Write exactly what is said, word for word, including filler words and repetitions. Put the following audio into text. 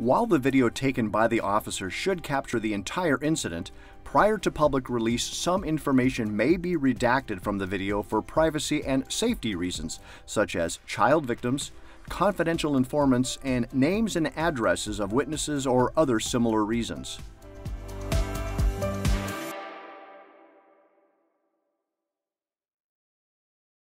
While the video taken by the officer should capture the entire incident, prior to public release, some information may be redacted from the video for privacy and safety reasons, such as child victims, confidential informants, and names and addresses of witnesses or other similar reasons.